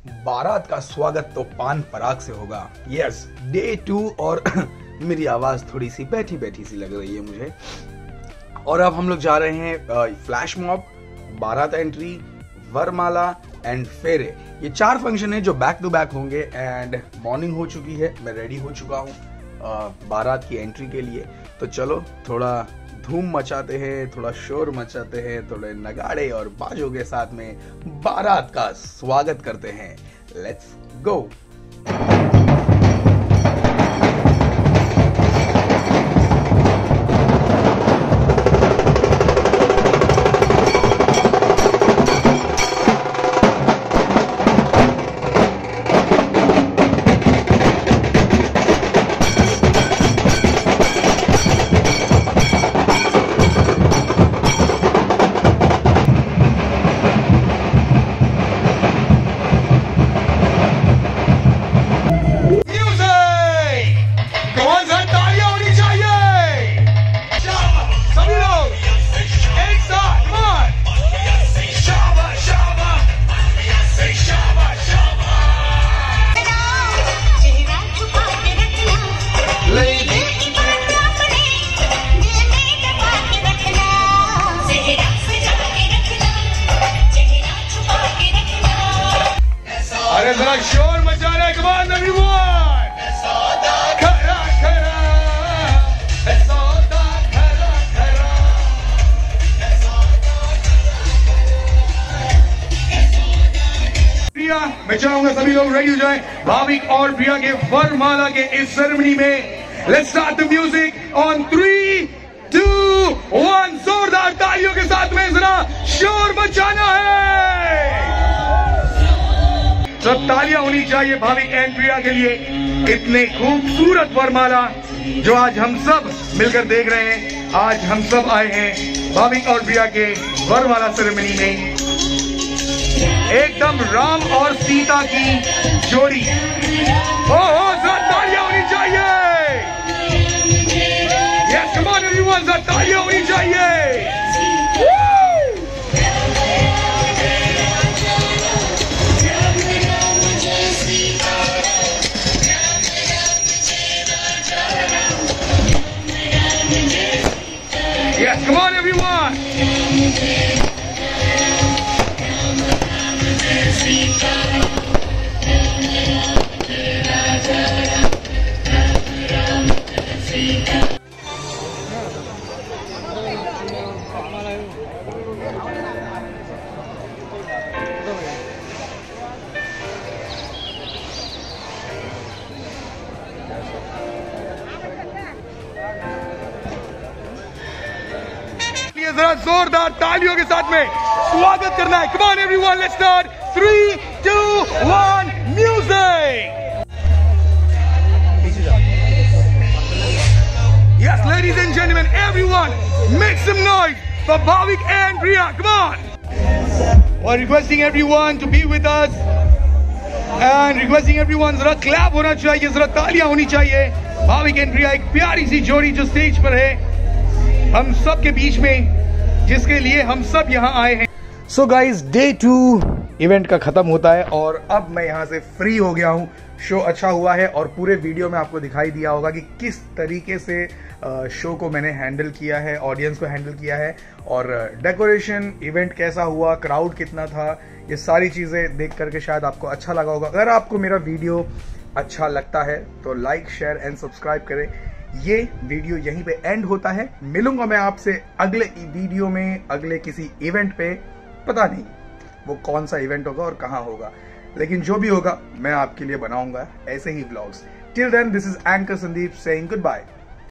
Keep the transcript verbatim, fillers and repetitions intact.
बारात का स्वागत तो पान पराग से होगा। यस, डे टू और मेरी आवाज थोड़ी सी बैठी बैठी सी लग रही है मुझे। और अब हम लोग जा रहे हैं फ्लैश मॉब, बारात एंट्री, वरमाला एंड फेरे। ये चार फंक्शन है जो बैक टू बैक होंगे। एंड मॉर्निंग हो चुकी है, मैं रेडी हो चुका हूँ बारात की एंट्री के लिए। तो चलो थोड़ा धूम मचाते हैं, थोड़ा शोर मचाते हैं, थोड़े नगाड़े और बाजों के साथ में बारात का स्वागत करते हैं। Let's go. जरा शोर मचा रहे, come on everyone! खरा खरा, सौदा खरा खरा। प्रिया, मैं चाहूंगा सभी लोग रेडी हो जाएं भाविक और प्रिया के वरमाला के इस सेरेमनी में। Let's start the music on three two one. जोरदार तालियों के साथ में जरा शोर मचाना है। सब तालियां होनी चाहिए भाविक एंड प्रिया के लिए। इतने खूबसूरत वरमाला जो आज हम सब मिलकर देख रहे हैं। आज हम सब आए हैं भाविक और प्रिया के वरमाला सेरेमनी में। एकदम राम और सीता की जोड़ी। ओ हो, सब तालियां होनी चाहिए। यस, कम ऑन एवरीवन, सब तालियां होनी चाहिए। Yes, come on everyone! जरा जोरदार तालियों के साथ में स्वागत करना है। Come on everyone, let's start. Three, two, one, music. Yes, ladies and gentlemen, everyone, make some noise for Bhavik and Priya. Come on. We're requesting everyone to be with us and requesting everyone जरा clap होना चाहिए, जरा तालियां होनी चाहिए। Bhavik and Priya एक प्यारी सी जोड़ी जो स्टेज पर है हम सब के बीच में, जिसके लिए हम सब यहाँ आए हैं। So guys, day two event का खत्म होता है और अब मैं यहाँ से फ्री हो गया हूँ। शो अच्छा हुआ है और पूरे वीडियो में आपको दिखाई दिया होगा कि किस तरीके से शो को मैंने हैंडल किया है, ऑडियंस को हैंडल किया है, और डेकोरेशन, इवेंट कैसा हुआ, क्राउड कितना था, ये सारी चीज़ें देख करके शायद आपको अच्छा लगा होगा। अगर आपको मेरा वीडियो अच्छा लगता है तो लाइक, शेयर एंड सब्सक्राइब करें। ये वीडियो यहीं पे एंड होता है। मिलूंगा मैं आपसे अगले वीडियो में, अगले किसी इवेंट पे। पता नहीं वो कौन सा इवेंट होगा और कहां होगा, लेकिन जो भी होगा मैं आपके लिए बनाऊंगा ऐसे ही vlogs. Till then, this is anchor Sandeep saying good bye.